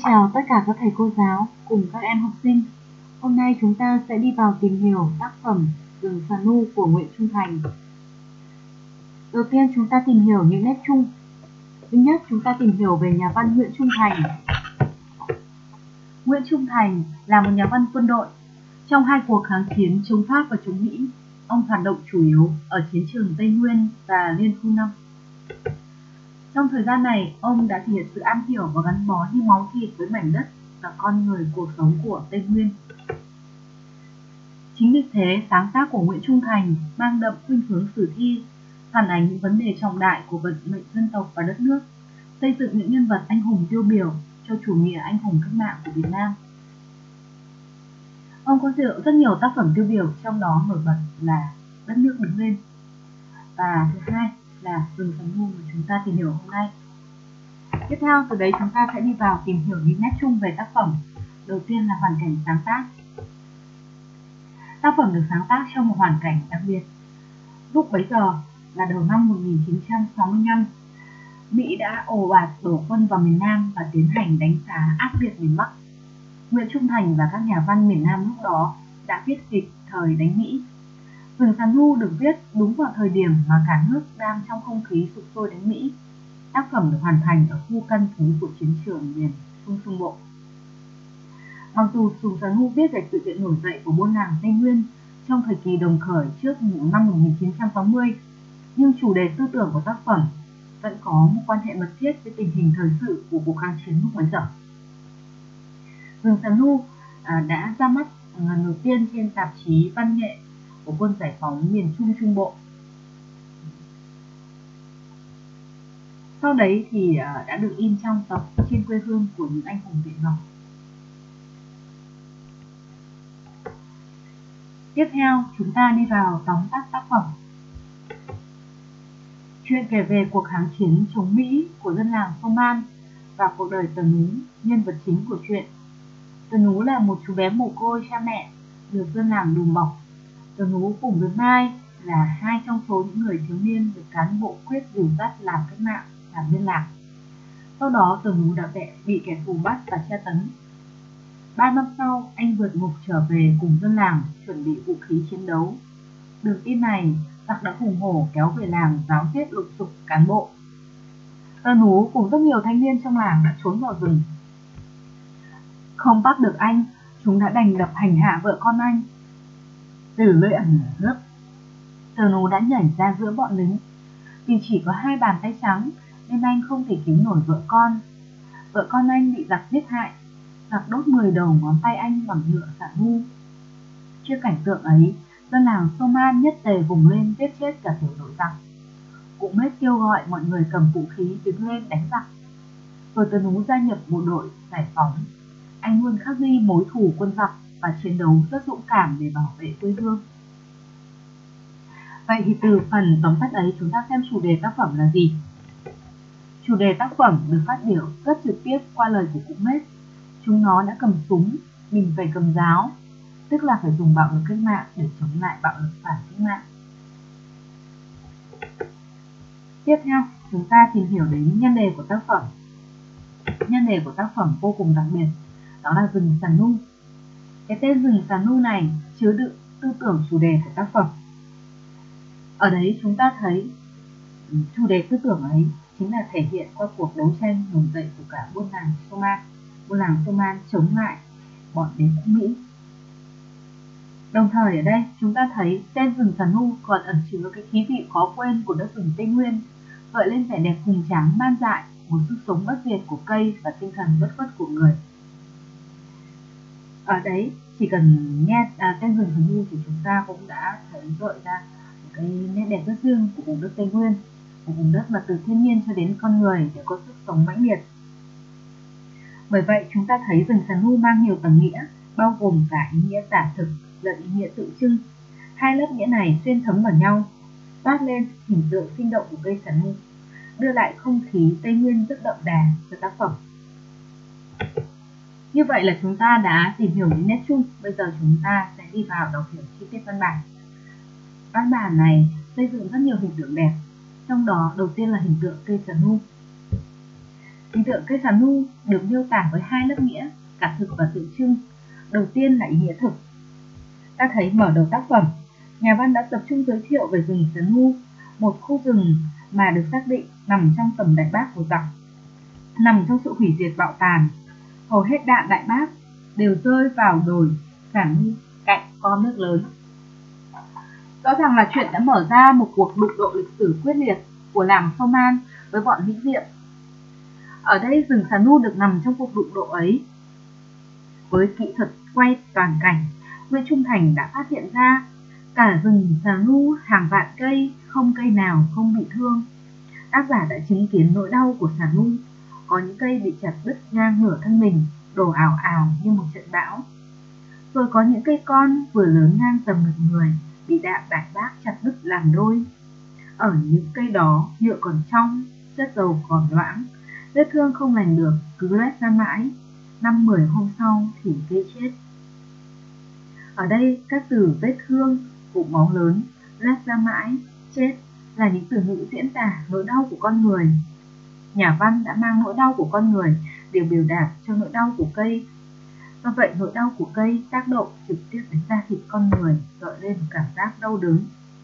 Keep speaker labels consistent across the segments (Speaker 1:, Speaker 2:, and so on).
Speaker 1: chào tất cả các thầy cô giáo cùng các em học sinh. Hôm nay chúng ta sẽ đi vào tìm hiểu tác phẩm Rừng Xà Nu của Nguyễn Trung Thành. Đầu tiên chúng ta tìm hiểu những nét chung. Thứ nhất, chúng ta tìm hiểu về nhà văn Nguyễn Trung Thành. Nguyễn Trung Thành là một nhà văn quân đội. Trong hai cuộc kháng chiến chống Pháp và chống Mỹ, ông hoạt động chủ yếu ở chiến trường Tây Nguyên và Liên Khu 5. Trong thời gian này, ông đã thể hiện sự am hiểu và gắn bó như máu thịt với mảnh đất và con người cuộc sống của Tây Nguyên. Chính vì thế, sáng tác của Nguyễn Trung Thành mang đậm khuynh hướng sử thi, phản ánh những vấn đề trọng đại của vận mệnh dân tộc và đất nước, xây dựng những nhân vật anh hùng tiêu biểu cho chủ nghĩa anh hùng cách mạng của Việt Nam. Ông có rất nhiều tác phẩm tiêu biểu, trong đó nổi bật là Đất nước đứng lên và thứ hai là Rừng Xà Nu mà chúng ta tìm hiểu hôm nay. Tiếp theo, từ đấy chúng ta sẽ đi vào tìm hiểu những nét chung về tác phẩm. Đầu tiên là hoàn cảnh sáng tác. Tác phẩm được sáng tác trong một hoàn cảnh đặc biệt. Lúc bấy giờ là đầu năm 1965, Mỹ đã ồ ạt đổ quân vào miền Nam và tiến hành đánh phá ác liệt miền Bắc. Nguyễn Trung Thành và các nhà văn miền Nam lúc đó đã viết kịch thời đánh Mỹ. Rừng Xà Nu được viết đúng vào thời điểm mà cả nước đang trong không khí sục sôi đánh Mỹ. Tác phẩm được hoàn thành ở khu căn cứ của chiến trường miền Trung Bộ. Mặc dù Rừng Xà Nu viết về sự kiện nổi dậy của buôn làng Tây Nguyên trong thời kỳ đồng khởi trước năm 1960, nhưng chủ đề tư tưởng của tác phẩm vẫn có một quan hệ mật thiết với tình hình thời sự của cuộc kháng chiến lúc bấy giờ. Rừng Xà Nu đã ra mắt lần đầu tiên trên tạp chí Văn nghệ của quân giải phóng miền Trung Bộ. Sau đấy thì đã được in trong tập Trên quê hương của những anh hùng Việt Ngọc. Tiếp theo, chúng ta đi vào tóm tắt tác phẩm. Chuyện kể về cuộc kháng chiến chống Mỹ của dân làng Sô Man và cuộc đời Tờ Nú, nhân vật chính của chuyện. Tờ Nú là một chú bé mồ côi cha mẹ, được dân làng đùm bọc. Tờ Nú cùng với Mai là hai trong số những người thiếu niên được cán bộ Quyết dìu dắt làm cách mạng, làm liên lạc. Sau đó Tờ Nú đã bị kẻ thù bắt và tra tấn. 3 năm sau, anh vượt ngục trở về cùng dân làng chuẩn bị vũ khí chiến đấu. Được tin này, giặc đã hùng hổ kéo về làng giáo giết lục sục cán bộ. Tờ Nú cùng rất nhiều thanh niên trong làng đã trốn vào rừng. Không bắt được anh, chúng đã đành đập hành hạ vợ con anh. Từ lưỡi ẩn nước, Tờ Nú đã nhảy ra giữa bọn lính. Vì chỉ có 2 bàn tay trắng nên anh không thể cứu nổi vợ con. Vợ con anh bị giặc giết hại. Giặc đốt 10 đầu ngón tay anh bằng nhựa xà nu. Trước cảnh tượng ấy, dân làng Sô Man nhất tề vùng lên giết chết cả tiểu đội giặc. Cụ Mết kêu gọi mọi người cầm vũ khí đứng lên đánh giặc. Rồi Tờ Nú gia nhập bộ đội giải phóng. Anh luôn khắc ghi mối thù quân giặc và chiến đấu rất dũng cảm để bảo vệ quê hương. Vậy thì từ phần tóm tắt ấy, chúng ta xem chủ đề tác phẩm là gì. Chủ đề tác phẩm được phát biểu rất trực tiếp qua lời của cụ Mết. Chúng nó đã cầm súng, mình phải cầm giáo, tức là phải dùng bạo lực cách mạng để chống lại bạo lực phản cách mạng. Tiếp theo, chúng ta tìm hiểu đến nhân đề của tác phẩm. Nhân đề của tác phẩm vô cùng đặc biệt, đó là Rừng Xà Nu. Cái tên Rừng Xà Nu này chứa đựng tư tưởng chủ đề của tác phẩm. Ở đấy chúng ta thấy chủ đề tư tưởng ấy chính là thể hiện qua cuộc đấu tranh nổi dậy của cả buôn làng Sô Man chống lại bọn đế quốc Mỹ. Đồng thời ở đây chúng ta thấy tên Rừng Xà Nu còn ẩn chứa cái khí vị khó quên của đất rừng Tây Nguyên, gợi lên vẻ đẹp hùng tráng man dại, một sức sống bất diệt của cây và tinh thần bất khuất của người. Ở đấy chỉ cần nghe tên Rừng Xà Nu thì chúng ta cũng đã thấy gợi ra một cái nét đẹp rất riêng của vùng đất Tây Nguyên, một vùng đất mà từ thiên nhiên cho đến con người đều có sức sống mãnh liệt. Bởi vậy chúng ta thấy Rừng Xà Nu mang nhiều tầng nghĩa, bao gồm cả ý nghĩa giả thực lẫn ý nghĩa tượng trưng. Hai lớp nghĩa này xuyên thấm vào nhau, toát lên hình tượng sinh động của cây xà nu, đưa lại không khí Tây Nguyên rất đậm đà cho tác phẩm. Như vậy là chúng ta đã tìm hiểu những nét chung. Bây giờ chúng ta sẽ đi vào đọc hiểu chi tiết văn bản. Văn bản này xây dựng rất nhiều hình tượng đẹp, trong đó đầu tiên là hình tượng cây xà nu. Hình tượng cây xà nu được miêu tả với hai lớp nghĩa, cả thực và tượng trưng. Đầu tiên là ý nghĩa thực. Ta thấy mở đầu tác phẩm, nhà văn đã tập trung giới thiệu về rừng xà nu, một khu rừng mà được xác định nằm trong tầm đại bác của giặc, nằm trong sự hủy diệt bạo tàn. Hầu hết đạn đại bác đều rơi vào đồi xà nu cạnh con nước lớn. Rõ ràng là chuyện đã mở ra một cuộc đụng độ lịch sử quyết liệt của làng Sâu Man với bọn Mỹ Diệm. Ở đây rừng xà nu được nằm trong cuộc đụng độ ấy. Với kỹ thuật quay toàn cảnh, Nguyễn Trung Thành đã phát hiện ra cả rừng xà nu hàng vạn cây, không cây nào không bị thương. Tác giả đã chứng kiến nỗi đau của xà nu, có những cây bị chặt đứt ngang nửa thân mình, đổ ào ào như một trận bão. Rồi có những cây con vừa lớn ngang tầm ngực người, bị đạn đại bác chặt đứt làm đôi. Ở những cây đó nhựa còn trong, chất dầu còn loãng, vết thương không lành được, cứ loét ra mãi. 5-10 hôm sau thì cây chết. Ở đây các từ vết thương, vũng máu lớn, loét ra mãi, chết là những từ ngữ diễn tả nỗi đau của con người. Nhà văn đã mang nỗi đau của con người để biểu đạt cho nỗi đau của cây. Do vậy nỗi đau của cây tác động trực tiếp đến da thịt con người, gợi lên một cảm giác đau đớn.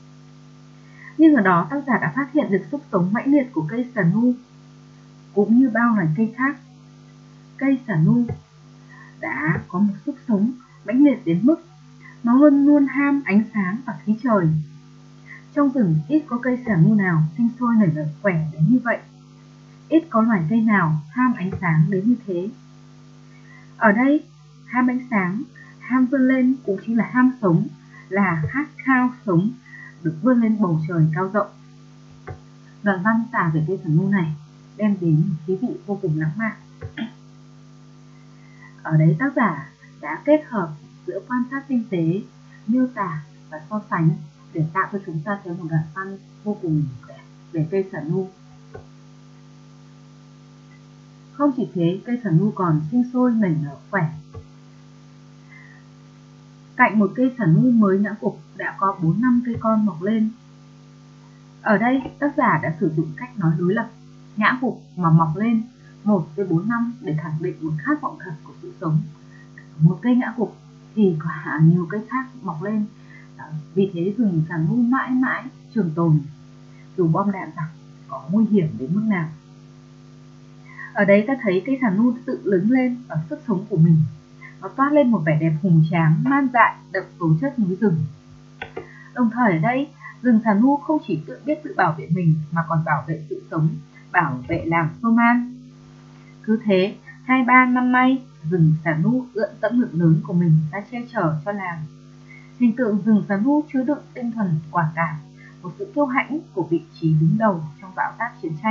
Speaker 1: Nhưng ở đó tác giả đã phát hiện được sức sống mãnh liệt của cây xà nu, cũng như bao loài cây khác. Cây xà nu đã có một sức sống mãnh liệt đến mức nó luôn luôn ham ánh sáng và khí trời. Trong rừng ít có cây xà nu nào sinh sôi nảy nở khỏe đến như vậy. Ít có loài cây nào ham ánh sáng đến như thế. Ở đây, ham ánh sáng, ham vươn lên cũng chính là ham sống, là khát khao sống, được vươn lên bầu trời cao rộng. Đoạn văn tả về cây xà nu này đem đến một khí vị vô cùng lãng mạn. Ở đấy tác giả đã kết hợp giữa quan sát tinh tế, miêu tả và so sánh để tạo cho chúng ta thấy một đoạn văn vô cùng đẹp về cây xà nu. Không chỉ thế, cây xà nu còn sinh sôi nảy nở khỏe. Cạnh một cây xà nu mới ngã gục đã có 4-5 cây con mọc lên. Ở đây tác giả đã sử dụng cách nói đối lập, ngã gục mà mọc lên 1 với 4 năm để khẳng định một khát vọng thật của sự sống. Một cây ngã gục thì có nhiều cây khác mọc lên. Vì thế rừng xà nu mãi mãi trường tồn, dù bom đạn giặc có nguy hiểm đến mức nào. Ở đây ta thấy cây xà nu tự lớn lên ở sức sống của mình. Nó toát lên một vẻ đẹp hùng tráng, man dại, đậm tố chất núi rừng. Đồng thời ở đây, rừng xà nu không chỉ biết tự bảo vệ mình mà còn bảo vệ sự sống, bảo vệ làng Sâu Man. Cứ thế, 2-3 năm nay, rừng xà nu ưỡn tẫm ngực lớn của mình đã che chở cho làng. Hình tượng rừng xà nu chứa đựng tinh thần quả cảm, một sự kiêu hãnh của vị trí đứng đầu trong bão táp chiến tranh.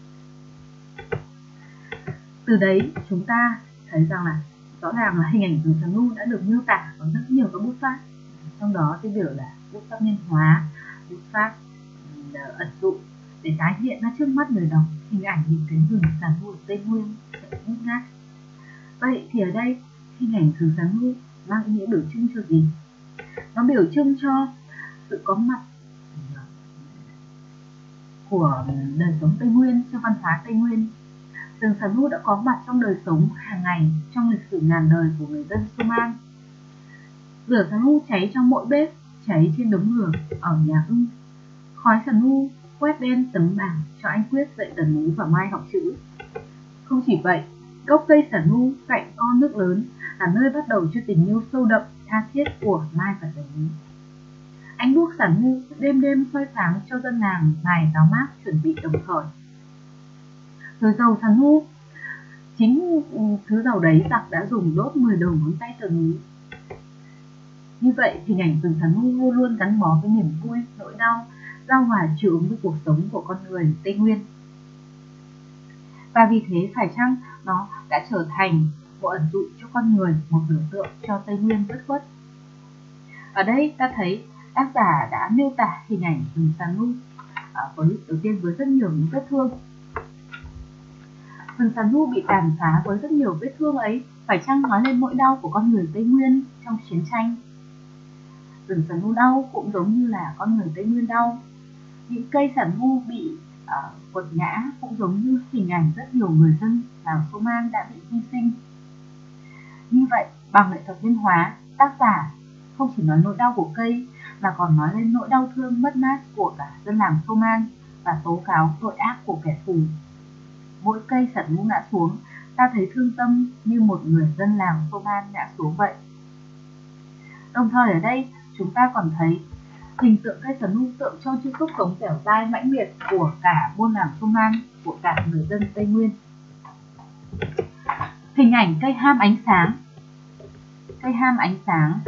Speaker 1: Từ đấy chúng ta thấy rằng là rõ ràng là hình ảnh rừng xà nu đã được miêu tả bằng rất nhiều các bút pháp, trong đó tiêu biểu là bút pháp nhân hóa, bút pháp ẩn dụ để tái hiện ra trước mắt người đọc hình ảnh những cánh rừng xà nu ở Tây Nguyên sẽ ngút ngát. Vậy thì ở đây hình ảnh rừng xà nu mang ý nghĩa biểu trưng cho gì? Nó biểu trưng cho sự có mặt của đời sống Tây Nguyên, trong văn hóa Tây Nguyên. Rừng xà nu đã có mặt trong đời sống hàng ngày trong lịch sử ngàn đời của người dân Suman. Lửa xà nu cháy trong mỗi bếp, cháy trên đống lửa ở nhà ưng. Khói xà nu quét đen tấm bảng cho anh Quyết dạy Tần Núi và Mai học chữ. Không chỉ vậy, gốc cây xà nu cạnh con nước lớn là nơi bắt đầu cho tình yêu sâu đậm tha thiết của Mai và Tần Núi. Ánh đuốc xà nu đêm đêm soi sáng cho dân làng ngày ráo mát chuẩn bị đồng khởi. Rồi dầu xà nu, chính thứ dầu đấy giặc đã dùng đốt 10 đầu ngón tay Tần Núi. Như vậy hình ảnh rừng xà nu luôn luôn gắn bó với niềm vui, nỗi đau, giao hòa chịu ứng với cuộc sống của con người Tây Nguyên. Và vì thế phải chăng nó đã trở thành một ẩn dụ cho con người, một biểu tượng cho Tây Nguyên bất khuất. Ở đây ta thấy tác giả đã miêu tả hình ảnh rừng xà nu đầu tiên với rất nhiều những vết thương. Rừng xà nu bị tàn phá với rất nhiều vết thương ấy, phải chăng nói lên nỗi đau của con người Tây Nguyên trong chiến tranh. Rừng xà nu đau cũng giống như là con người Tây Nguyên đau. Những cây xà nu bị quật ngã cũng giống như hình ảnh rất nhiều người dân làng Soman đã bị hy sinh. Như vậy, bằng nghệ thuật minh họa, tác giả không chỉ nói nỗi đau của cây mà còn nói lên nỗi đau thương mất mát của cả dân làng Soman và tố cáo tội ác của kẻ thù. Mỗi cây sả nu ngã xuống, ta thấy thương tâm như một người dân làng Soman ngã xuống vậy. Đồng thời ở đây chúng ta còn thấy hình tượng cây sả nu tượng trưng cho sức sống dẻo dai mãnh liệt của cả buôn làng Soman, của cả người dân Tây Nguyên. Hình ảnh cây ham ánh sáng. Cây ham ánh sáng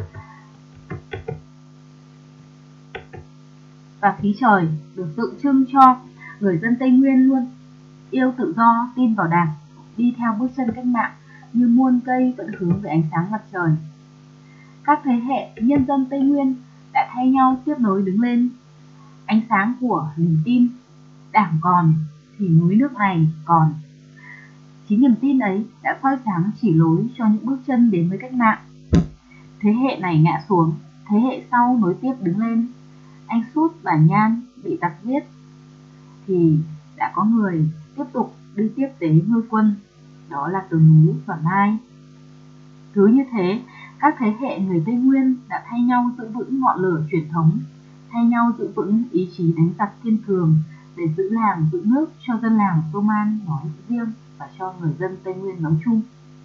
Speaker 1: và khí trời được tượng trưng cho người dân Tây Nguyên luôn yêu tự do, tin vào Đảng, đi theo bước chân cách mạng như muôn cây vẫn hướng về ánh sáng mặt trời. Các thế hệ nhân dân Tây Nguyên đã thay nhau tiếp nối đứng lên ánh sáng của niềm tin. Đảng còn thì núi nước này còn. Chính niềm tin ấy đã soi sáng chỉ lối cho những bước chân đến với cách mạng. Thế hệ này ngã xuống, thế hệ sau nối tiếp đứng lên. Anh Sút, bà Nhan bị tặc giết thì đã có người tiếp tục đi tiếp tế nuôi quân, đó là Từ Nú và Mai. Cứ như thế, các thế hệ người Tây Nguyên đã thay nhau giữ vững ngọn lửa truyền thống, thay nhau giữ vững ý chí đánh giặc kiên cường để giữ làng giữ nước cho dân làng Soman nói riêng và cho người dân Tây Nguyên nói chung.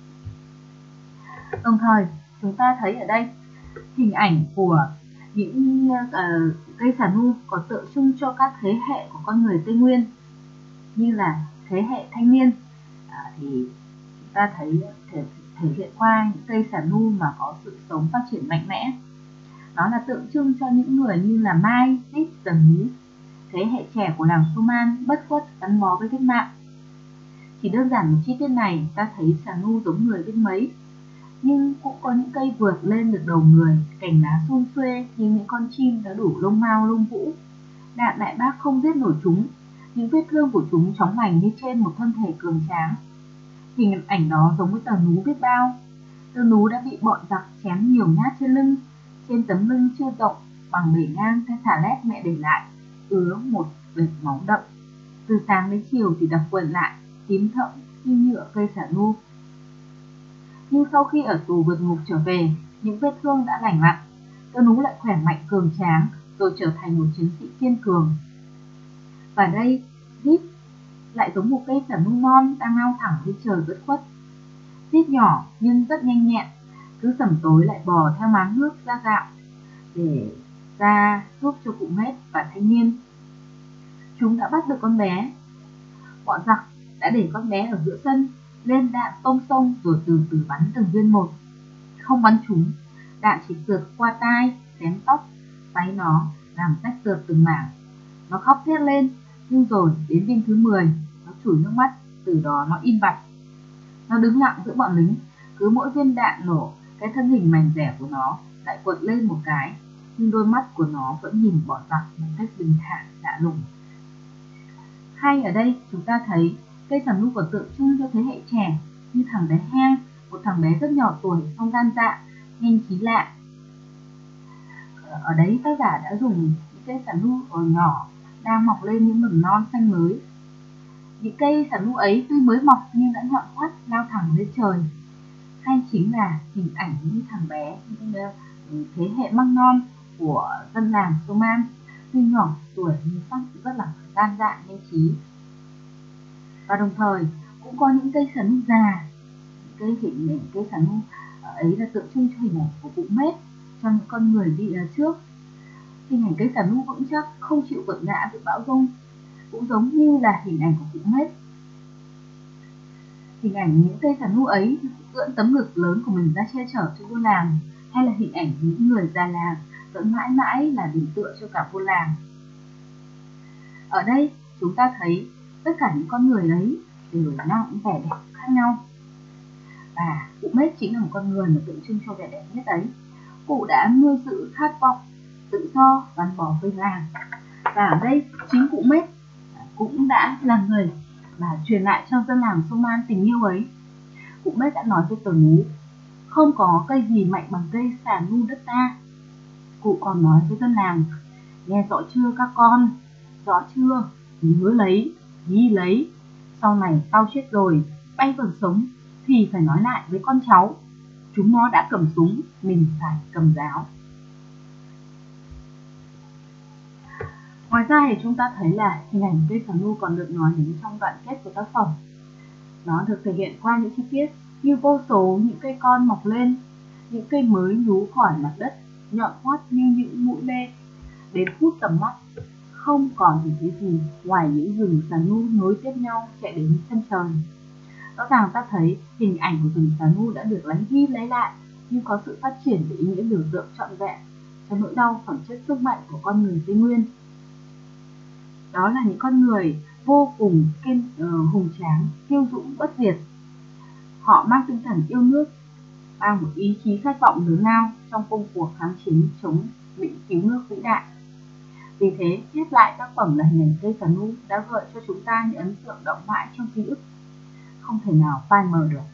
Speaker 1: Đồng thời, chúng ta thấy ở đây hình ảnh của những cây sả nu có tượng trưng cho các thế hệ của con người Tây Nguyên, như là thế hệ thanh niên thì chúng ta thấy thể hiện qua những cây sả nu mà có sự sống phát triển mạnh mẽ. Đó là tượng trưng cho những người như là Mai, Tít, Dần Mí, thế hệ trẻ của làng Soman bất khuất gắn bó với cách mạng. Chỉ đơn giản một chi tiết này ta thấy sả nu giống người biết mấy, nhưng cũng có những cây vượt lên được đầu người, cành lá sum xuê như những con chim đã đủ lông mao lông vũ. Đạn đại bác không giết nổi chúng, những vết thương của chúng chóng vành như trên một thân thể cường tráng. Hình ảnh đó giống với Tờ Nú biết bao. Tờ Nú đã bị bọn giặc chém nhiều nhát trên lưng, trên tấm lưng chưa rộng bằng bể ngang cái xà lét mẹ để lại, ứa một vệt máu đậm. Từ sáng đến chiều thì đập quần lại, tím thẫm như nhựa cây sả nu. Nhưng sau khi ở tù vượt ngục trở về, những vết thương đã lành lặn, Tờ Nú lại khỏe mạnh cường tráng, rồi trở thành một chiến sĩ kiên cường. Và đây, Zip lại giống một cây sả nu non đang lao thẳng lên trời bất khuất. Zip nhỏ nhưng rất nhanh nhẹn, cứ sẩm tối lại bò theo máng nước ra gạo để ra giúp cho cụ Mết và thanh niên. Chúng đã bắt được con bé. Bọn giặc đã để con bé ở giữa sân, lên đạn tông sông rồi từ từ bắn từng viên một. Không bắn trúng, đạn chỉ sượt qua tai, xém tóc, váy nó, làm rách rợp từng mảng. Nó khóc thét lên, nhưng rồi đến viên thứ 10, nó chùi nước mắt, từ đó nó im bặt. Nó đứng lặng giữa bọn lính, cứ mỗi viên đạn nổ, cái thân hình mảnh dẻ của nó lại quật lên một cái, nhưng đôi mắt của nó vẫn nhìn bọn giặc một cách bình thản, lạ lùng. Hay ở đây chúng ta thấy cây sả nu còn tượng trưng cho thế hệ trẻ như thằng bé Heng, một thằng bé rất nhỏ tuổi, song gan dạ, nhanh trí lạ. Ở đấy tác giả đã dùng những cây sả nu còn nhỏ đang mọc lên những mầm non xanh mới. Những cây sả nu ấy tuy mới mọc nhưng đã nhọn hoắt lao thẳng lên trời. Hay chính là hình ảnh như thằng bé, những thế hệ măng non của dân làng Soman, tuy nhỏ tuổi nhưng sắc rất là gan dạ nhanh trí. Và đồng thời cũng có những cây sả nu già. Cây sả nu ấy là tượng trưng cho hình ảnh của cụ Mết, cho những con người đi trước. Hình ảnh cây sả nu vững chắc, không chịu quật ngã giữa bão giông, cũng giống như là hình ảnh của cụ Mết. Hình ảnh những cây sả nu ấy ưỡn tấm ngực lớn của mình ra che chở cho buôn làng, hay là hình ảnh những người già làng vẫn mãi mãi là điểm tựa cho cả buôn làng. Ở đây chúng ta thấy tất cả những con người ấy đều mang những vẻ đẹp khác nhau. Và cụ Mết chính là một con người mà tượng trưng cho vẻ đẹp nhất ấy. Cụ đã nuôi giữ khát vọng tự do gắn bó với làng. Và ở đây chính cụ Mết cũng đã là người mà truyền lại cho dân làng Soman tình yêu ấy. Cụ Mết đã nói với Tờ Nú, không có cây gì mạnh bằng cây sả nu đất ta. Cụ còn nói với dân làng, nghe rõ chưa các con, rõ chưa, nhớ lấy, ghi lấy, sau này tao chết rồi, bay còn sống thì phải nói lại với con cháu, chúng nó đã cầm súng, mình phải cầm giáo. Ngoài ra thì chúng ta thấy là hình ảnh cây cà nu còn được nói đến trong đoạn kết của tác phẩm. Nó được thể hiện qua những chi tiết như vô số những cây con mọc lên, những cây mới nhú khỏi mặt đất, nhọn hoắt như những mũi lê, đến hút tầm mắt, không còn gì thấy gì ngoài những rừng xà nu nối tiếp nhau chạy đến chân trời. Rõ ràng ta thấy hình ảnh của rừng xà nu đã được lấy đi lấy lại, nhưng có sự phát triển về ý nghĩa biểu tượng trọn vẹn cho nỗi đau phẩm chất sức mạnh của con người Tây Nguyên. Đó là những con người vô cùng hùng tráng, kiêu dũng bất diệt. Họ mang tinh thần yêu nước, mang một ý chí khát vọng lớn lao trong công cuộc kháng chiến chống bị cứu nước vĩ đại. Vì thế, viết lại tác phẩm là hình ảnh cây cà nu đã gợi cho chúng ta những ấn tượng đậm mãi trong ký ức, không thể nào phai mờ được.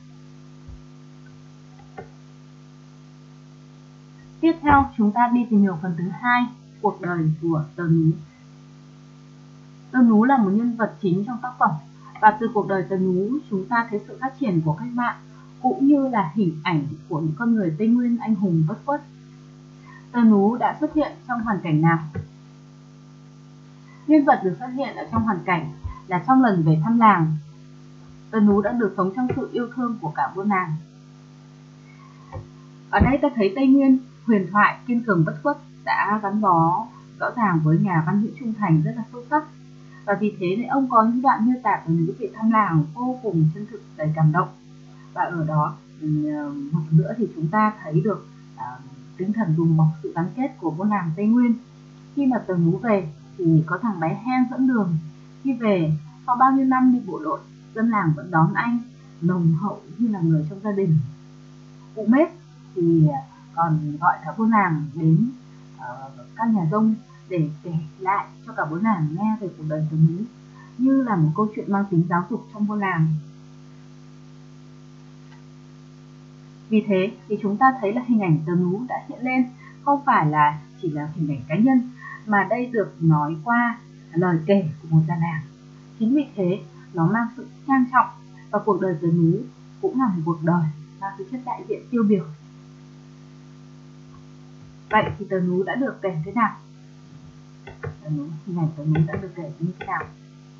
Speaker 1: Tiếp theo, chúng ta đi tìm hiểu phần thứ hai, cuộc đời của Tờ Nú. Tờ Nú là một nhân vật chính trong tác phẩm, và từ cuộc đời Tờ Nú chúng ta thấy sự phát triển của cách mạng cũng như là hình ảnh của những con người Tây Nguyên anh hùng bất khuất. Tờ Nú đã xuất hiện trong hoàn cảnh nào? Nhân vật được xuất hiện ở trong hoàn cảnh là trong lần về thăm làng. Tờ Nú đã được sống trong sự yêu thương của cả buôn làng. Ở đây ta thấy Tây Nguyên, huyền thoại kiên cường bất khuất đã gắn bó rõ ràng với nhà văn Nguyễn Trung Thành rất là sâu sắc. Và vì thế nên ông có những đoạn miêu tả của những vị thăm làng vô cùng chân thực, đầy cảm động. Và ở đó một nữa thì chúng ta thấy được tinh thần đùm bọc, sự gắn kết của buôn làng Tây Nguyên. Khi mà Tờ Nú về thì có thằng bé Hen dẫn đường. Khi về sau bao nhiêu năm đi bộ đội, dân làng vẫn đón anh nồng hậu như là người trong gia đình. Cụ Mết thì còn gọi cả buôn làng đến căn nhà rông để kể lại cho cả buôn làng nghe về cuộc đời Tờ Nú, như là một câu chuyện mang tính giáo dục trong buôn làng. Vì thế thì chúng ta thấy là hình ảnh Tờ Nú đã hiện lên không phải là chỉ là hình ảnh cá nhân, mà đây được nói qua lời kể của một gia làng. Chính vì thế nó mang sự trang trọng, và cuộc đời Tờ Nú cũng là một cuộc đời mang tính chất đại diện tiêu biểu. Vậy thì Tờ Nú đã được kể thế nào? Hình ảnh Tờ Nú đã được kể như thế nào?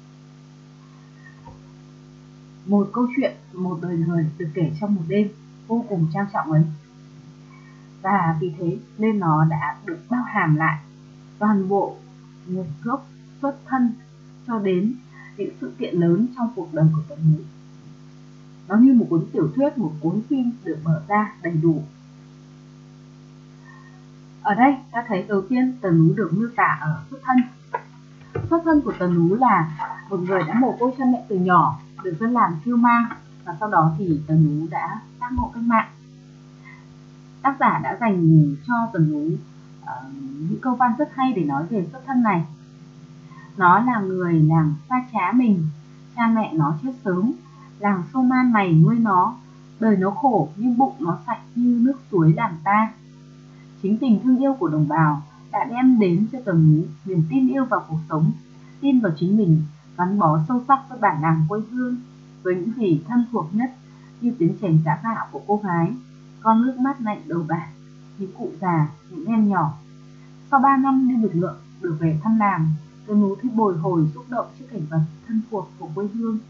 Speaker 1: Một câu chuyện, một đời người được kể trong một đêm vô cùng trang trọng ấy. Và vì thế nên nó đã được bao hàm lại toàn bộ nguồn gốc, xuất thân cho đến những sự kiện lớn trong cuộc đời của Tờ Nú. Nó như một cuốn tiểu thuyết, một cuốn phim được mở ra đầy đủ. Ở đây ta thấy đầu tiên Tờ Nú được miêu tả ở xuất thân. Xuất thân của Tờ Nú là một người đã mồ côi cha mẹ từ nhỏ, được dân làng kiêu mang, và sau đó thì Tờ Nú đã giác ngộ cách mạng. Tác giả đã dành cho Tờ Nú những câu văn rất hay để nói về xuất thân này. Nó là người làng Sa Trá mình, cha mẹ nó chết sớm, làng Sô Man mày nuôi nó, đời nó khổ nhưng bụng nó sạch như nước suối làng ta. Chính tình thương yêu của đồng bào đã đem đến cho Tờ Nú niềm tin yêu vào cuộc sống, tin vào chính mình, gắn bó sâu sắc với bản làng quê hương, với những gì thân thuộc nhất như tiếng chèn giã gạo của cô gái, con nước mát lạnh đầu bạc, những cụ già, những em nhỏ. Sau 3 năm đi lực lượng được về thăm làng, Tờ Nú thấy bồi hồi xúc động trước cảnh vật thân thuộc của quê hương.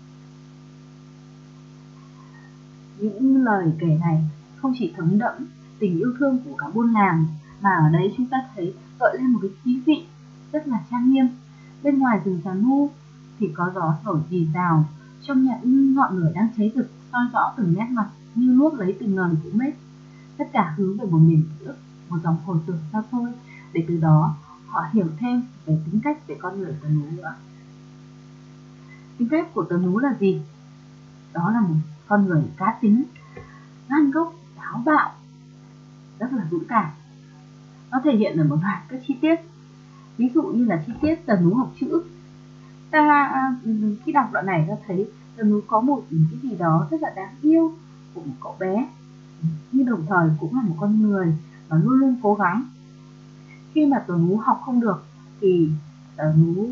Speaker 1: Những lời kể này không chỉ thấm đẫm tình yêu thương của cả buôn làng, mà ở đấy chúng ta thấy gợi lên một cái khí vị rất là trang nghiêm. Bên ngoài rừng Xà Nu thì có gió thổi rì rào, trong nhà như ngọn lửa đang cháy rực, soi rõ từng nét mặt như nuốt lấy từng lời Cụ Mết. Tất cả hướng về một miền ký ức, một dòng hồi tưởng xa xôi, để từ đó họ hiểu thêm về tính cách, về con người Tờ Nú nữa. Tính cách của Tờ Nú là gì? Đó là một con người cá tính, gan góc, táo bạo, rất là dũng cảm. Nó thể hiện ở một loạt các chi tiết. Ví dụ như là chi tiết Tờ Nú học chữ. Ta khi đọc đoạn này ta thấy Tờ Nú có một cái gì đó rất là đáng yêu của một cậu bé, nhưng đồng thời cũng là một con người mà luôn luôn cố gắng. Khi mà Tờ Nú học không được thì Tờ Nú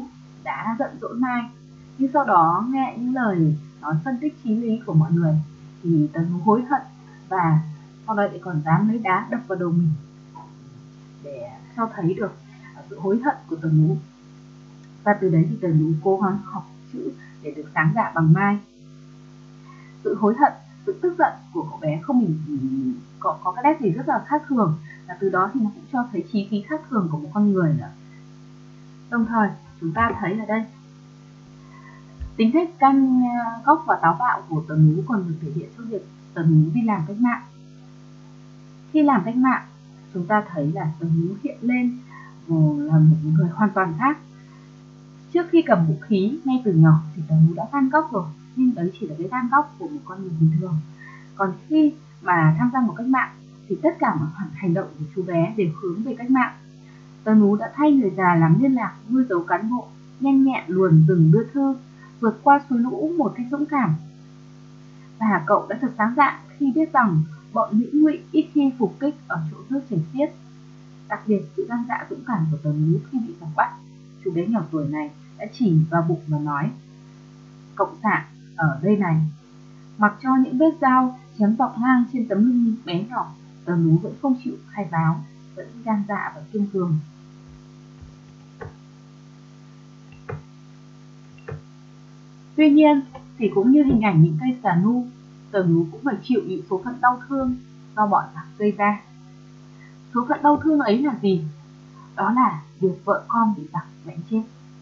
Speaker 1: đã giận dỗi Mai, nhưng sau đó nghe những lời nói phân tích chí lý của mọi người thì Tần Nú hối hận, và sau đó lại còn dám lấy đá đập vào đầu mình để cho thấy được sự hối hận của Tần Nú. Và từ đấy thì Tần Nú cố gắng học chữ để được sáng dạ bằng Mai. Sự hối hận, sự tức giận của cậu bé không có cái nét gì rất là khác thường, và từ đó thì nó cũng cho thấy chí khí khác thường của một con người nữa. Đồng thời chúng ta thấy ở đây tính cách gan góc và táo bạo của Tần Nú còn được thể hiện trong việc Tần Nú đi làm cách mạng. Khi làm cách mạng, chúng ta thấy là Tần Nú hiện lên là một người hoàn toàn khác. Trước khi cầm vũ khí ngay từ nhỏ thì Tần Nú đã gan góc rồi, nhưng đấy chỉ là cái gan góc của một con người bình thường. Còn khi mà tham gia một cách mạng thì tất cả mọi hành động của chú bé đều hướng về cách mạng. Tần Nú đã thay người già làm liên lạc, nuôi giấu cán bộ, nhanh nhẹn luồn rừng đưa thư, vượt qua suối lũ một cách dũng cảm. Và cậu đã thật sáng dạ khi biết rằng bọn Mỹ Ngụy ít khi phục kích ở chỗ nước chảy xiết. Đặc biệt sự gan dạ dũng cảm của Tần Nú khi bị giặc bắt, chú bé nhỏ tuổi này đã chỉ vào bụng và nói: "Cộng sản ở đây này." Mặc cho những vết dao chém dọc ngang trên tấm lưng bé nhỏ, Tần Nú vẫn không chịu khai báo, vẫn gan dạ và kiên cường. Tuy nhiên thì cũng như hình ảnh những cây xà nu, Tần Nú cũng phải chịu những số phận đau thương do bọn giặc gây ra. Số phận đau thương ấy là gì? Đó là việc vợ con bị giặc đánh chết.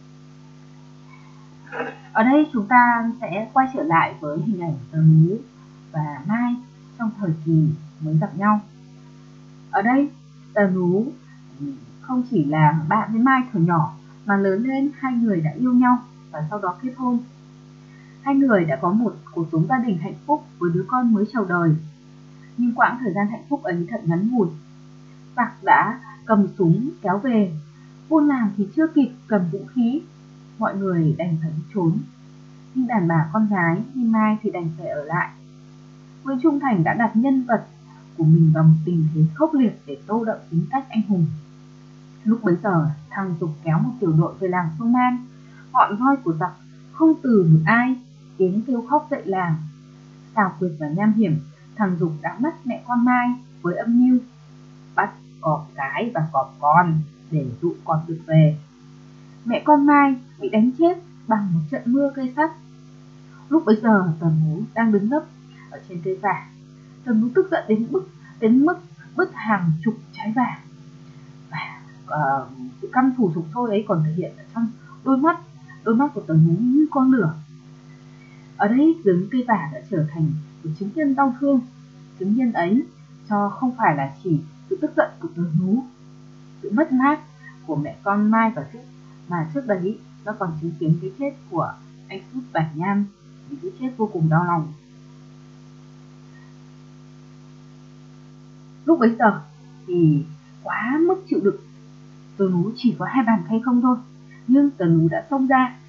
Speaker 1: Ở đây chúng ta sẽ quay trở lại với hình ảnh Tần Nú và Mai trong thời kỳ mới gặp nhau. Ở đây Tần Nú không chỉ là bạn với Mai thuở nhỏ, mà lớn lên hai người đã yêu nhau và sau đó kết hôn. Hai người đã có một cuộc sống gia đình hạnh phúc với đứa con mới chào đời. Nhưng quãng thời gian hạnh phúc ấy thật ngắn ngủi. Giặc đã cầm súng kéo về, buôn làng thì chưa kịp cầm vũ khí, mọi người đành phải đi trốn. Nhưng đàn bà con gái như Mai thì đành phải ở lại. Nguyễn Trung Thành đã đặt nhân vật của mình vào một tình thế khốc liệt để tô đậm tính cách anh hùng. Lúc bấy giờ, thằng Dục kéo một tiểu đội về làng Sông Man. Ngọn roi của giặc không từ một ai, tiếng kêu khóc dậy làng. Xảo quyệt và nham hiểm, thằng Dục đã bắt mẹ con Mai với âm mưu bắt cọp cái và cọp con để dụ cọp được về. Mẹ con Mai bị đánh chết bằng một trận mưa cây sắt. Lúc bấy giờ Tần Nú đang đứng nấp ở trên cây vả. Tần Nú tức giận đến mức bứt hàng chục trái vả. Và sự căm thù sục sôi ấy còn thể hiện ở trong đôi mắt của Tần Nú như con lửa. Ở đây rừng cây vả đã trở thành một chứng nhân đau thương. Chứng nhân ấy cho không phải là chỉ sự tức giận của Tần Nú, sự mất mát của mẹ con Mai và Phúc, mà trước đấy nó còn chứng kiến cái chết của anh Phúc Bản Nham, vì cái chết vô cùng đau lòng. Lúc bấy giờ thì quá mức chịu đựng, Tần Nú chỉ có 2 bàn tay không thôi, nhưng Tần Nú đã xông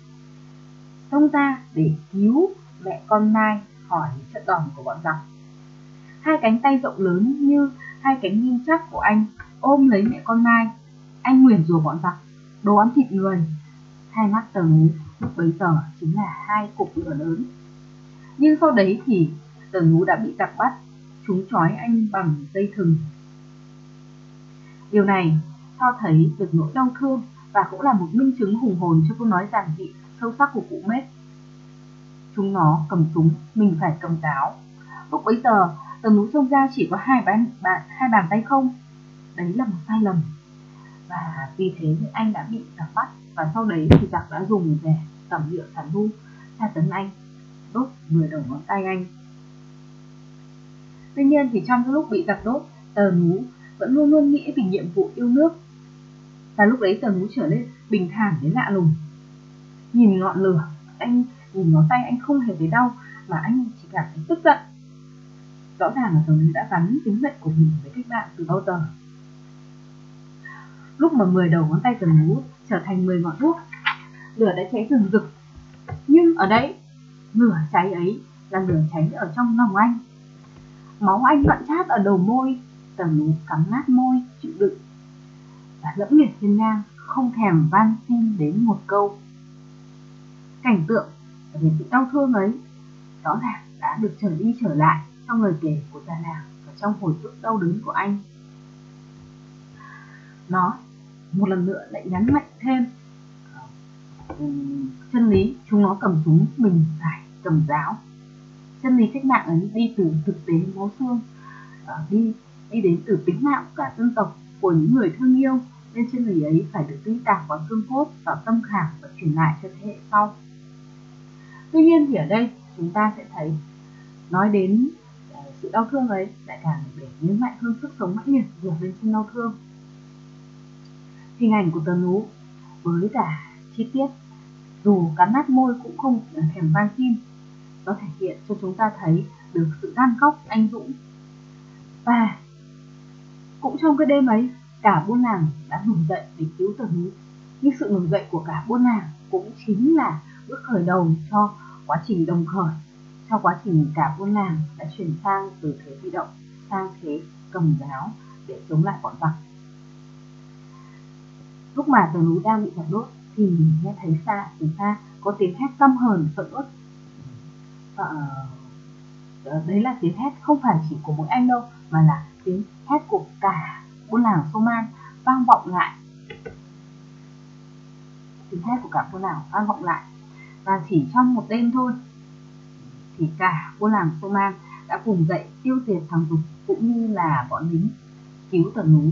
Speaker 1: ra để cứu mẹ con Mai khỏi trận đòn của bọn giặc. 2 cánh tay rộng lớn như 2 cánh nghiêm chắc của anh ôm lấy mẹ con Mai. Anh nguyền rủa bọn giặc, đồ ăn thịt người. Hai mắt Tần Nú lúc bấy giờ chính là 2 cục lửa lớn. Nhưng sau đấy thì Tần Nú đã bị giặc bắt, chúng trói anh bằng dây thừng. Điều này cho thấy được nỗi đau thương và cũng là một minh chứng hùng hồn cho câu nói giản dị sâu sắc của cụ Mết: chúng nó cầm súng, mình phải cầm táo. Lúc bấy giờ Tần Nú xông ra chỉ có 2 bàn tay không. Đấy là một sai lầm, và vì thế nên anh đã bị giặc bắt. Và sau đấy thì giặc đã dùng về tẩm liệu sản nu tra tấn anh, đốt 10 đầu ngón tay anh. Tuy nhiên thì trong lúc bị giặc đốt, Tần Nú vẫn luôn luôn nghĩ về nhiệm vụ yêu nước. Và lúc đấy Tần Nú trở nên bình thản đến lạ lùng. Nhìn ngọn lửa, nhìn ngón tay anh không hề thấy đau, mà anh chỉ cảm thấy tức giận. Rõ ràng là Tần Nú đã gắn tính mệnh của mình với cách mạng từ bao giờ. Lúc mà 10 đầu ngón tay Tần Nú trở thành 10 ngọn đuốc, lửa đã cháy rừng rực. Nhưng ở đấy, lửa cháy ấy là lửa cháy ở trong lòng anh. Máu anh vặn chát ở đầu môi. Tần Nú cắn nát môi chịu đựng và lẫm liệt hiên ngang, không thèm van xin đến một câu: cảnh tượng về sự đau thương ấy rõ ràng đã được trở đi trở lại trong lời kể của già làng và trong hồi ức đau đớn của anh. Nó một lần nữa lại nhấn mạnh thêm chân lý chúng nó cầm súng mình phải cầm giáo. Chân lý cách mạng ấy đi từ thực tế máu xương, đi đến từ tính mạng của cả dân tộc, của những người thương yêu, nên chân lý ấy phải được ghi tạc vào xương cốt, vào tâm khảm và truyền lại cho thế hệ sau. Tuy nhiên thì ở đây chúng ta sẽ thấy nói đến sự đau thương ấy lại càng để nhấn mạnh hơn sức sống mãnh liệt vượt lên trên đau thương. Hình ảnh của Tờ Nú với cả chi tiết dù cắn nát môi cũng không thèm van xin, nó thể hiện cho chúng ta thấy được sự gan góc anh dũng. Và cũng trong cái đêm ấy, cả buôn làng đã nổi dậy để cứu Tờ Nú. Nhưng sự nổi dậy của cả buôn làng cũng chính là bước khởi đầu cho quá trình đồng khởi, cho quá trình cả buôn làng đã chuyển sang từ thế bị động sang thế cầm giáo để chống lại bọn giặc. Lúc mà Tờ Nú đang bị giặc đốt thì nghe thấy từ xa có tiếng hét căm hờn phẫn uất. Đấy là tiếng hét không phải chỉ của mỗi anh đâu, mà là tiếng hét của cả buôn làng Soman vang vọng lại. Tiếng hét của cả buôn làng vang vọng lại, và chỉ trong một đêm thôi thì cả buôn làng Soman đã cùng dậy tiêu diệt thằng Dục cũng như là bọn lính cứu Tờ Nú.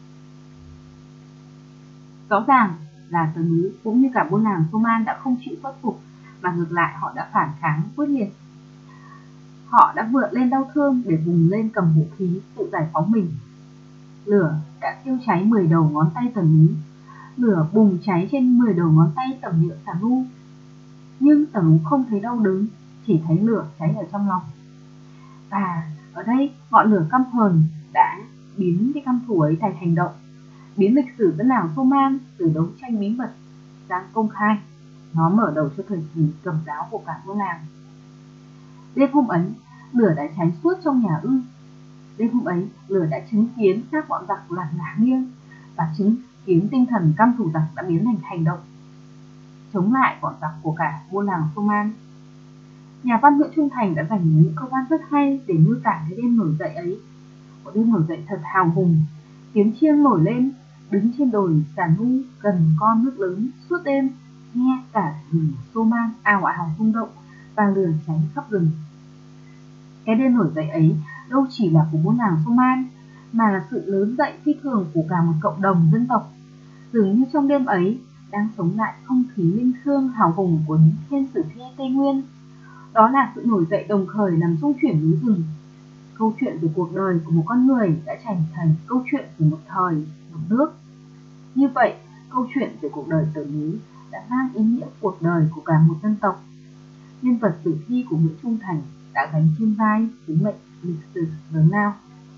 Speaker 1: Rõ ràng là Tờ Nú cũng như cả buôn làng Soman đã không chịu khuất phục, mà ngược lại họ đã phản kháng quyết liệt. Họ đã vượt lên đau thương để vùng lên cầm vũ khí tự giải phóng mình. Lửa đã thiêu cháy 10 đầu ngón tay Tờ Nú, lửa bùng cháy trên 10 đầu ngón tay Tẩm Nhựa Xà Nu. Nhưng Tờ Nú không thấy đau đớn, chỉ thấy lửa cháy ở trong lòng. Và ở đây ngọn lửa căm hờn đã biến cái căm thù ấy thành hành động, biến lịch sử dân làng Soman từ đấu tranh bí mật sang công khai. Nó mở đầu cho thời kỳ cầm giáo của cả buôn làng. Đêm hôm ấy, lửa đã cháy suốt trong nhà ư. Đêm hôm ấy, lửa đã chứng kiến các bọn giặc lăn lá nghiêng và chứng kiến tinh thần căm thù giặc đã biến thành hành động chống lại bọn giặc của cả buôn làng Soman. Nhà văn Nguyễn Trung Thành đã dành những câu văn rất hay để miêu tả cái đêm nổi dậy ấy. Một đêm nổi dậy thật hào hùng, tiếng chiêng nổi lên, đứng trên đồi Xà Nu gần con nước lớn suốt đêm, nghe cả rừng Soman ào ào rung động và lửa cháy khắp rừng. Cái đêm nổi dậy ấy đâu chỉ là của buôn làng Soman, mà là sự lớn dậy phi thường của cả một cộng đồng dân tộc. Dường như trong đêm ấy đang sống lại không khí linh thiêng hào hùng của những thiên sử thi Tây Nguyên. Đó là sự nổi dậy đồng khởi làm rung chuyển núi rừng. Câu chuyện về cuộc đời của một con người đã trở thành câu chuyện về một thời, một nước. Như vậy, câu chuyện về cuộc đời Tờ Nú đã mang ý nghĩa cuộc đời của cả một dân tộc. Nhân vật sử thi của Nguyễn Trung Thành đã gánh trên vai sứ mệnh lịch sử lớn lao.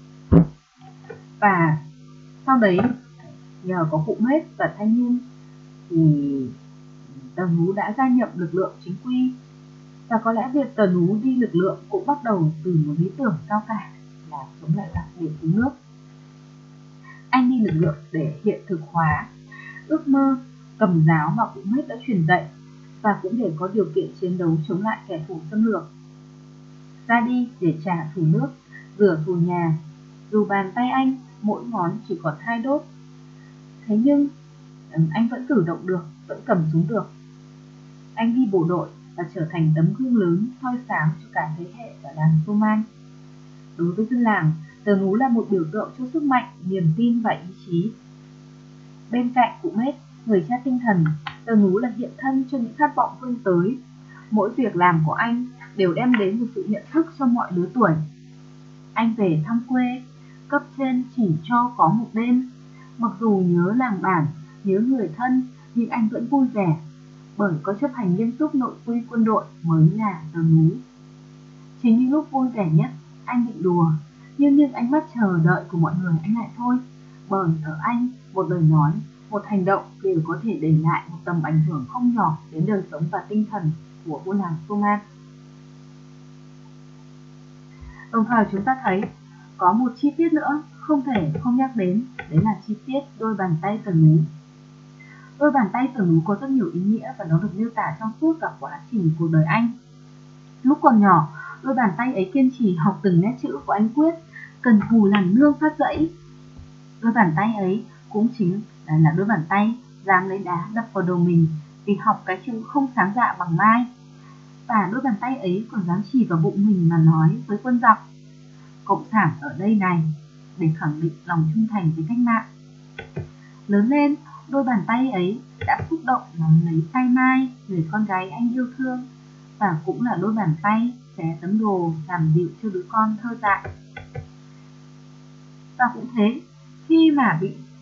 Speaker 1: Và sau đấy, nhờ có cụ Mết và thanh niên thì Tờ Nú đã gia nhập lực lượng chính quy. Và có lẽ việc Tờ Nú đi lực lượng cũng bắt đầu từ một lý tưởng cao cả là chống lại giặc để cứu nước. Anh đi lực lượng để hiện thực hóa ước mơ cầm giáo mà cụ Mết đã truyền dạy, và cũng để có điều kiện chiến đấu chống lại kẻ thù xâm lược. Ra đi để trả thù nước, rửa thù nhà, dù bàn tay anh mỗi ngón chỉ còn 2 đốt. Thế nhưng anh vẫn cử động được, vẫn cầm súng được. Anh đi bộ đội và trở thành tấm gương lớn soi sáng cho cả thế hệ ở làng Soman. Đối với dân làng, Tờ Nú là một biểu tượng cho sức mạnh, niềm tin và ý chí. Bên cạnh cụ Mết, người cha tinh thần, Tờ Nú là hiện thân cho những khát vọng vươn tới. Mỗi việc làm của anh đều đem đến một sự nhận thức cho mọi lứa tuổi. Anh về thăm quê, cấp trên chỉ cho có một đêm. Mặc dù nhớ làng bản, nhớ người thân, nhưng anh vẫn vui vẻ, bởi có chấp hành nghiêm túc nội quy quân đội mới là Tờ Nú. Chính những lúc vui vẻ nhất, anh định đùa, nhưng những ánh mắt chờ đợi của mọi người anh lại thôi, bởi ở anh, một lời nói, một hành động đều có thể để lại một tầm ảnh hưởng không nhỏ đến đời sống và tinh thần của buôn làng Soman. Đồng thời chúng ta thấy có một chi tiết nữa không thể không nhắc đến, đấy là chi tiết đôi bàn tay Tờ Nú. Đôi bàn tay Tử Nú có rất nhiều ý nghĩa và nó được miêu tả trong suốt cả quá trình cuộc đời anh. Lúc còn nhỏ, đôi bàn tay ấy kiên trì học từng nét chữ của anh Quyết, cần cù làm nương phát dãy. Đôi bàn tay ấy cũng chính là đôi bàn tay dám lấy đá đập vào đầu mình vì học cái chữ không sáng dạ bằng mai. Và đôi bàn tay ấy còn dám chỉ vào bụng mình mà nói với quân giặc: Cộng sản ở đây này, để khẳng định lòng trung thành với cách mạng. Lớn lên, đôi bàn tay ấy đã xúc động nắm lấy tay Mai, người con gái anh yêu thương, và cũng là đôi bàn tay xé tấm đồ làm dịu cho đứa con thơ dại. Và cũng thế, khi mà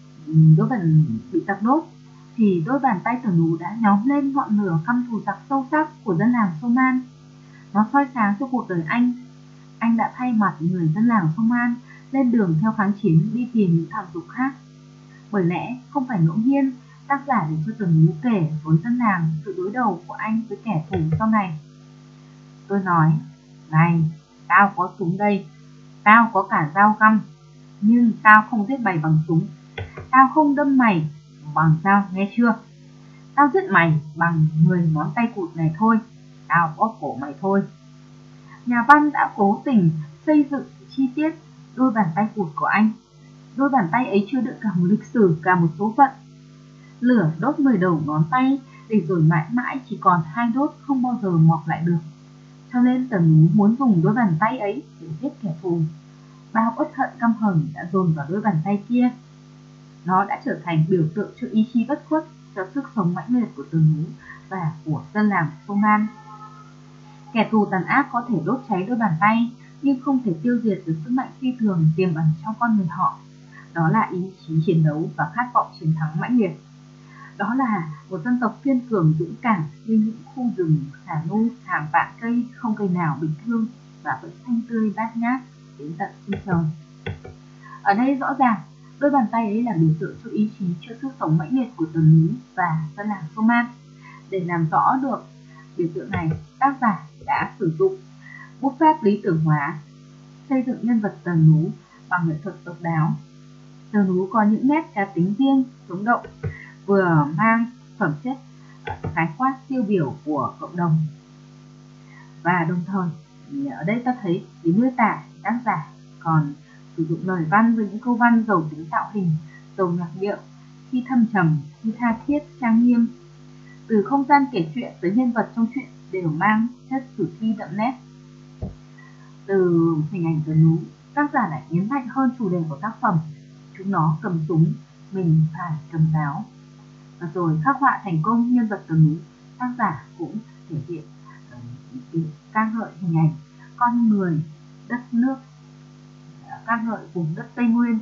Speaker 1: bị tặc đốt, thì đôi bàn tay Tử Nú đã nhóm lên ngọn lửa căm thù giặc sâu sắc của dân làng Soman. Nó soi sáng cho cuộc đời anh. Anh đã thay mặt người dân làng Soman lên đường theo kháng chiến đi tìm những thảm dục khác. Bởi lẽ không phải ngẫu nhiên tác giả để cho Tử Nú kể với dân làng sự đối đầu của anh với kẻ thù sau này. Tôi nói: Này, tao có súng đây, tao có cả dao găm, nhưng tao không giết mày bằng súng. Tao không đâm mày bằng dao, nghe chưa? Tao giết mày bằng 10 ngón tay cụt này thôi. Tao bóp cổ mày thôi. Nhà văn đã cố tình xây dựng chi tiết đôi bàn tay cụt của anh. Đôi bàn tay ấy chứa đựng cả một lịch sử, cả một số phận. Lửa đốt 10 đầu ngón tay để rồi mãi mãi chỉ còn 2 đốt không bao giờ mọc lại được. Cho nên Tử Nú muốn dùng đôi bàn tay ấy để giết kẻ thù. Bao uất hận căm hờn đã dồn vào đôi bàn tay kia. Nó đã trở thành biểu tượng cho ý chí bất khuất, cho sức sống mãnh liệt của Tử Nú và của dân làng Soman. Kẻ thù tàn ác có thể đốt cháy đôi bàn tay, nhưng không thể tiêu diệt được sức mạnh phi thường tiềm ẩn trong con người họ. Đó là ý chí chiến đấu và khát vọng chiến thắng mãnh liệt. Đó là một dân tộc kiên cường dũng cảm như những khu rừng xà nu hàng vạn cây, không cây nào bị thương và vẫn xanh tươi bát ngát đến tận chân trời. Ở đây rõ ràng, đôi bàn tay ấy là biểu tượng cho ý chí, cho sức sống mãnh liệt của Tử Nú và dân làng Soman. Để làm rõ được biểu tượng này, tác giả đã sử dụng bút pháp lý tưởng hóa, xây dựng nhân vật Tử Nú bằng nghệ thuật độc đáo. Tử Nú có những nét cá tính riêng, sống động, vừa mang phẩm chất khái quát tiêu biểu của cộng đồng. Và đồng thời, ở đây ta thấy để miêu tả tác giả còn sử dụng lời văn với những câu văn giàu tính tạo hình, giàu nhạc điệu, khi thâm trầm, khi tha thiết, trang nghiêm. Từ không gian kể chuyện tới nhân vật trong chuyện đều mang chất sử thi đậm nét. Từ hình ảnh Tử Nú, tác giả lại nhấn mạnh hơn chủ đề của tác phẩm. Chúng nó cầm súng, mình phải cầm giáo. Và rồi khắc họa thành công nhân vật Tử Nú, tác giả cũng thể hiện ca ngợi hình ảnh con người, đất nước, ca ngợi vùng đất Tây Nguyên.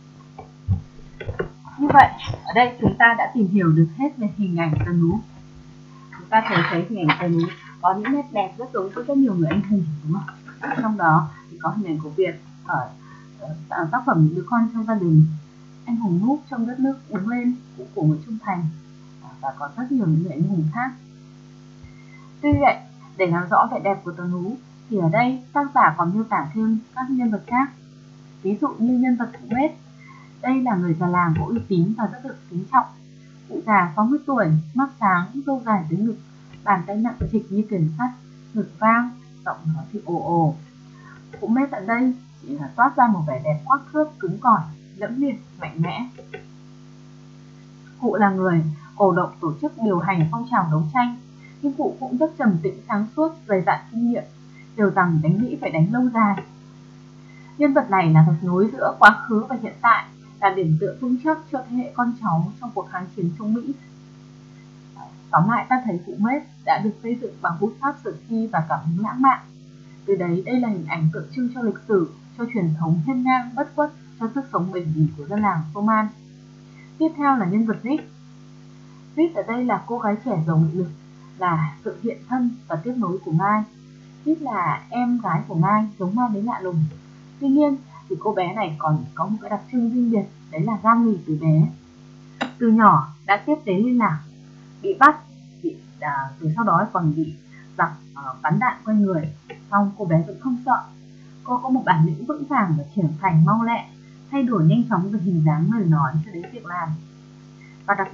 Speaker 1: Như vậy, ở đây chúng ta đã tìm hiểu được hết về hình ảnh Tử Nú. Chúng ta thấy hình ảnh Tử Nú có những nét đẹp rất giống với rất nhiều người anh hùng, đúng không? Trong đó thì có hình ảnh của Việt ở tác phẩm Những đứa con trong gia đình, anh hùng Núp trong đất nước đứng lên, cũng của người trung thành, và có rất nhiều những người anh hùng khác. Tuy vậy, để làm rõ vẻ đẹp của Tử Nú thì ở đây tác giả còn miêu tả thêm các nhân vật khác. Ví dụ như nhân vật Cụ Mết. Đây là người già làng có uy tín và rất được kính trọng. Cụ già 60 tuổi, mắt sáng, râu dài dưới ngực, bàn tay nặng trịch như kềm sắt, ngực vang, giọng nói thì ồ ồ. Cụ Mết tại đây chỉ là toát ra một vẻ đẹp quắc thước, cứng cỏi, lẫm liệt, mạnh mẽ. Cụ là người cổ động tổ chức điều hành phong trào đấu tranh, nhưng cụ cũng rất trầm tĩnh, sáng suốt, dày dặn kinh nghiệm, hiểu rằng đánh Mỹ phải đánh lâu dài. Nhân vật này là gạch nối giữa quá khứ và hiện tại, là điểm tựa vững chắc cho thế hệ con cháu trong cuộc kháng chiến chống Mỹ. Tóm lại, ta thấy Cụ Mết đã được xây dựng bằng bút pháp sử thi và cảm hứng lãng mạn. Từ đấy, đây là hình ảnh tượng trưng cho lịch sử, cho truyền thống hiên ngang bất khuất, cho sức sống bền bỉ của dân làng Soman. Tiếp theo là nhân vật Rít. Rít ở đây là cô gái trẻ giàu nghị lực, là sự hiện thân và tiếp nối của Mai. Rít là em gái của Mai, giống Mai đến lạ lùng. Tuy nhiên thì cô bé này còn có một cái đặc trưng riêng biệt, đấy là gan lì từ bé. Từ nhỏ đã tiếp tế liên lạc, bị bắt, rồi sau đó còn bị giặc bắn đạn quanh người. Xong cô bé vẫn không sợ. Cô có một bản lĩnh vững vàng và trưởng thành mau lẹ, thay đổi nhanh chóng từ hình dáng lời nói cho đến việc làm. Và đặc biệt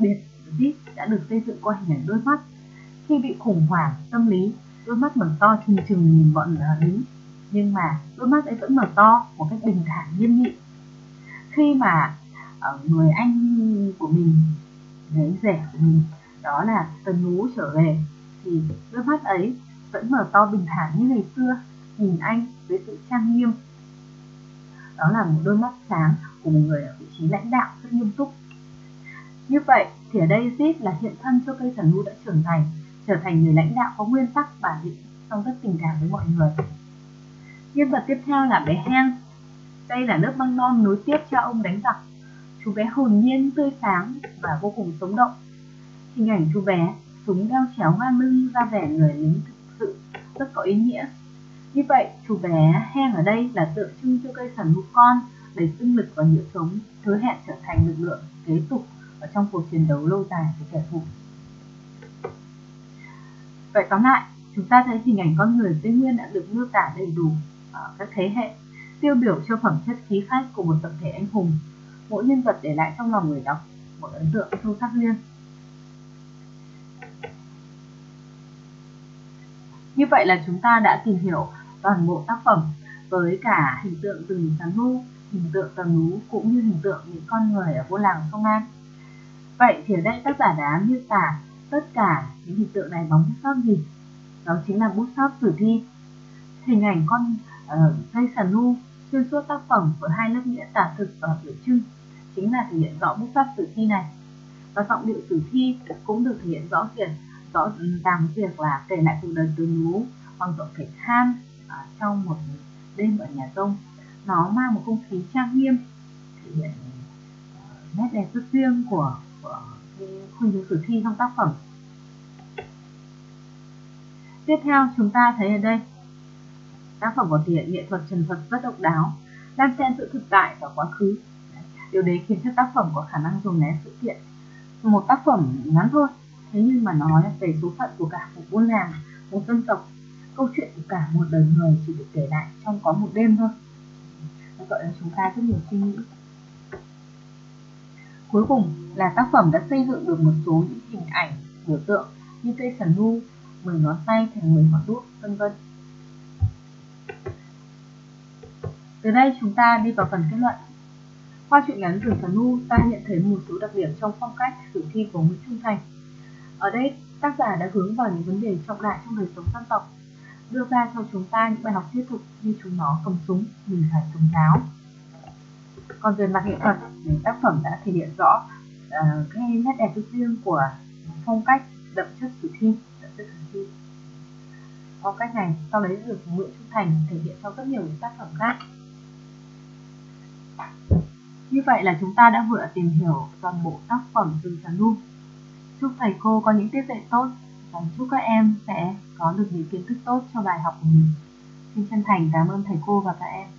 Speaker 1: Zip đã được xây dựng qua hình ảnh đôi mắt. Khi bị khủng hoảng tâm lý, đôi mắt mở to trừng trừng nhìn bọn lính, nhưng mà đôi mắt ấy vẫn mở to một cách bình thản nghiêm nghị. Khi mà người anh của mình, người anh rể của mình, đó là Tần Nú trở về, thì đôi mắt ấy vẫn mở to bình thản như ngày xưa, nhìn anh với sự trang nghiêm. Đó là một đôi mắt sáng của một người ở vị trí lãnh đạo rất nghiêm túc. Như vậy thì ở đây Zip là hiện thân cho cây thần nú đã trưởng thành, trở thành người lãnh đạo có nguyên tắc, bản lĩnh, song rất tình cảm với mọi người. Nhân vật tiếp theo là bé Heng. Đây là lớp băng non nối tiếp cha ông đánh giặc. Chú bé hồn nhiên, tươi sáng và vô cùng sống động. Hình ảnh chú bé, súng đeo chéo ngang lưng ra vẻ người lính thực sự rất có ý nghĩa. Như vậy, chú bé Heng ở đây là tượng trưng cho cây thần nú con, đầy sinh lực và nhiệt sống, hứa hẹn trở thành lực lượng kế tục ở trong cuộc chiến đấu lâu dài với kẻ thù. Vậy tóm lại, chúng ta thấy hình ảnh con người Tây Nguyên đã được miêu tả đầy đủ ở các thế hệ, tiêu biểu cho phẩm chất khí phách của một tập thể anh hùng. Mỗi nhân vật để lại trong lòng người đọc một ấn tượng sâu sắc riêng. Như vậy là chúng ta đã tìm hiểu toàn bộ tác phẩm với cả hình tượng rừng Sàn Hưu, hình tượng Tần Nú cũng như hình tượng những con người ở buôn làng Sông An. Vậy thì ở đây tác giả đã miêu tả tất cả những hình tượng này bằng bút pháp gì? Đó chính là bút pháp sử thi. Hình ảnh con cây Sàn Hưu xuyên suốt tác phẩm với hai lớp nghĩa tả thực và biểu trưng chính là thể hiện rõ bút pháp sử thi này. Và giọng điệu sử thi cũng được thể hiện rõ ràng việc là kể lại cuộc đời Tần Nú bằng giọng kể than trong một đêm ở nhà rông. Nó mang một không khí trang nghiêm, thể hiện nét đẹp rất riêng của khuynh hướng sử thi trong tác phẩm. Tiếp theo chúng ta thấy ở đây tác phẩm có thể hiện nghệ thuật trần thuật rất độc đáo, đan xen giữa thực tại và quá khứ. Điều đấy khiến cho tác phẩm có khả năng dồn nén sự kiện. Một tác phẩm ngắn thôi, thế nhưng mà nói về số phận của cả một buôn làng, một dân tộc, câu chuyện của cả một đời người chỉ được kể lại trong có một đêm thôi. Nó gọi là chúng ta rất nhiều suy nghĩ. Cuối cùng là tác phẩm đã xây dựng được một số những hình ảnh, biểu tượng như cây Sàn Hưu, 10 ngón tay thành 10 ngón đuốc, vân vân. Từ đây chúng ta đi vào phần kết luận. Qua truyện ngắn rừng Sàn Hưu, ta nhận thấy một số đặc điểm trong phong cách sử thi của Nguyễn Trung Thành. Ở đây, tác giả đã hướng vào những vấn đề trọng đại trong đời sống dân tộc, đưa ra cho chúng ta những bài học thiết thực như chúng nó cầm súng, mình phải chống giáo. Còn về mặt nghệ thuật, thì tác phẩm đã thể hiện rõ cái nét đẹp riêng của phong cách đậm chất sử thi. Phong cách này sau đấy được Nguyễn Trung Thành thể hiện trong rất nhiều những tác phẩm khác. Như vậy là chúng ta đã vừa tìm hiểu toàn bộ tác phẩm rừng Sàn Hưu. Chúc thầy cô có những tiết dạy tốt và chúc các em sẽ có được những kiến thức tốt cho bài học của mình. Xin chân thành cảm ơn thầy cô và các em.